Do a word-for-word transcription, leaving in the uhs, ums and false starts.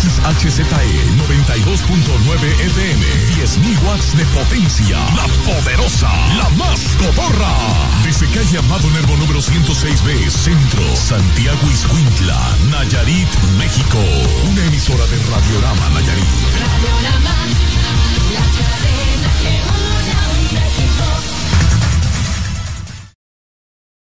X H Z E noventa y dos punto nueve F M, diez mil watts de potencia. La Poderosa, la más cotorra. Desde calle Amado Nervo número ciento seis B, Centro, Santiago, Ixcuintla, Nayarit, México. Una emisora de Radiorama